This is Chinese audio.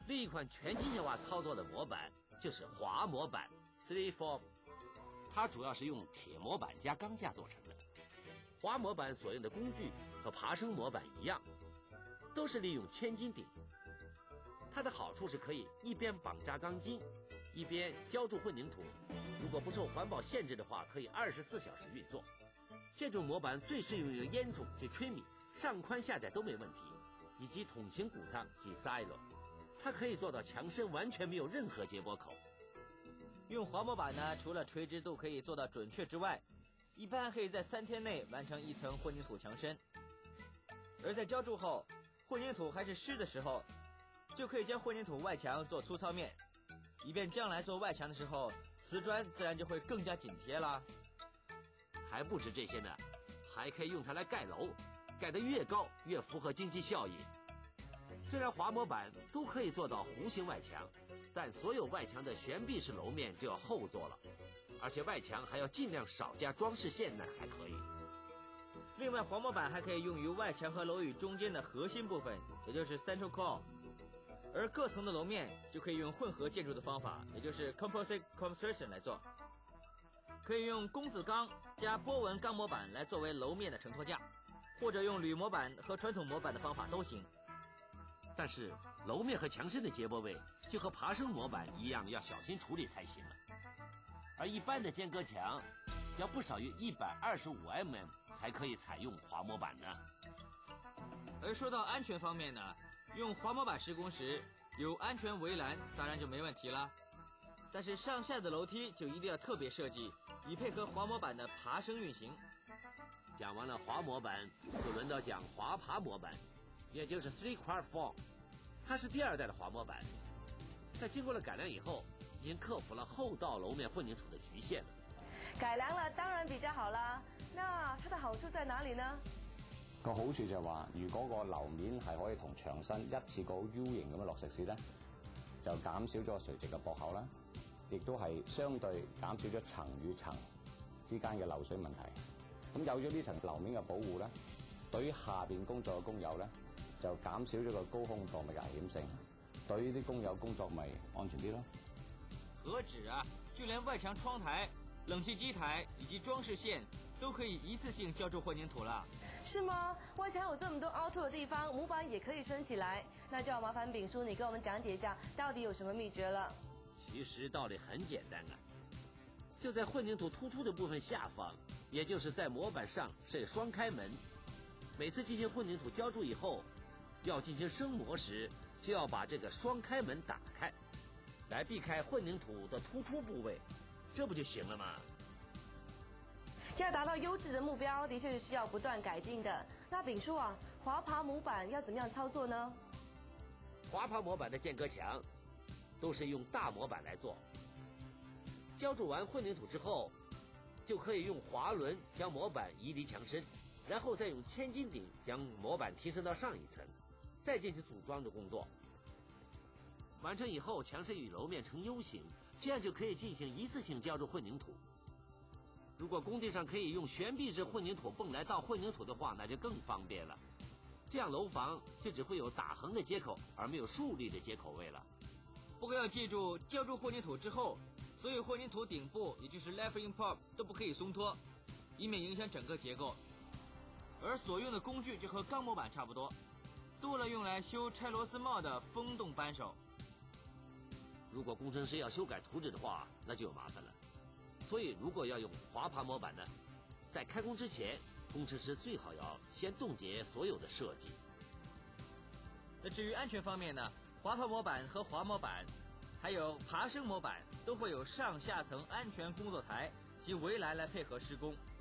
另一款全机械化操作的模板就是滑模板 Freeform， 它主要是用铁模板加钢架做成的。滑模板所用的工具和爬升模板一样，都是利用千斤顶。它的好处是可以一边绑扎钢筋，一边浇筑混凝土。如果不受环保限制的话，可以24小时运作。这种模板最适用于烟囱及吹米，上宽下窄都没问题，以及筒形谷仓及 silo。它可以做到墙身完全没有任何接驳口。 用滑模板呢，除了垂直度可以做到准确之外，一般可以在3天内完成一层混凝土墙身。而在浇筑后，混凝土还是湿的时候，就可以将混凝土外墙做粗糙面，以便将来做外墙的时候，瓷砖自然就会更加紧贴啦。 还不止这些呢，还可以用它来盖楼，盖得越高越符合经济效益。虽然滑模板都可以做到弧形外墙，但所有外墙的悬臂式楼面就要后做了，而且外墙还要尽量少加装饰线那才可以。 另外，滑模板还可以用于外墙和楼宇中间的核心部分，也就是 central core。而各层的楼面就可以用混合建筑的方法，也就是 composite construction 来做。可以用工字钢加波纹钢模板来作为楼面的承托架，或者用铝模板和传统模板的方法都行。 但是楼面和墙身的接驳位就和爬升模板一样，要小心处理才行了。而一般的间隔墙要不少于125 mm 才可以采用滑模板呢。 而说到安全方面呢，用滑模板施工时有安全围栏当然就没问题了，但是上下的楼梯就一定要特别设计，以配合滑模板的爬升运行。 讲完了滑模板，就轮到讲滑爬模板，也就是 Three-Quart Form。它是第2代的滑模板，在经过了改良以後，已經克服了後道樓面混凝土的局限了。 改良了當然比較好啦，那它的好處在哪裡呢？ 個好處就係話，如果個樓面係可以同牆身一次過 U 型咁樣落石屎咧，就減少咗垂直嘅駁口啦，亦都係相對減少咗層與層之間嘅漏水問題。咁有咗呢層樓面嘅保護咧，對於下邊工作嘅工友咧，就減少咗個高空墮物嘅危險性，對於啲工友工作咪安全啲咯。 何止啊，就連外牆窗台、冷氣機台以及裝飾線都可以一次性浇筑混凝土了。 是嗎？外牆有這麼多凹凸的地方，模板也可以升起來，那就要麻煩炳叔你跟我們講解一下到底有什麼秘訣了。 其實道理很簡單啊，就在混凝土突出的部分下方，也就是在模板上設雙開門。每次進行混凝土澆築以後，要進行升模時，就要把這個雙開門打開，來避開混凝土的突出部位，這不就行了嗎？ 要達到優質的目標，的確是需要不斷改進的。那炳叔啊，滑爬模板要怎麼樣操作呢？ 滑爬模板的間隔牆都是用大模板來做，澆築完混凝土之後，就可以用滑輪將模板移離牆身，然後再用千斤頂將模板提升到上一層，再進行組裝的工作。完成以後，牆身與樓面呈 U 型，這樣就可以進行一次性澆築混凝土。如果工地上可以用懸臂式混凝土泵來倒混凝土的話，那就更方便了。這樣樓房就只會有打橫的接口，而沒有豎立的接口位了。 不過要記住，澆築混凝土之後，所有混凝土頂部，也就是 leveling pop 都不可以鬆脫，以免影響整個結構。而所用的工具就和鋼模板差不多，多了用來修拆螺絲帽的風洞扳手。 如果工程師要修改圖紙的話，那就有麻煩了。所以如果要用滑爬模板呢，在開工之前，工程師最好要先凍結所有的設計。 那至於安全方面呢，滑爬模板和滑模板還有爬升模板都會有上下層安全工作台及圍欄來配合施工。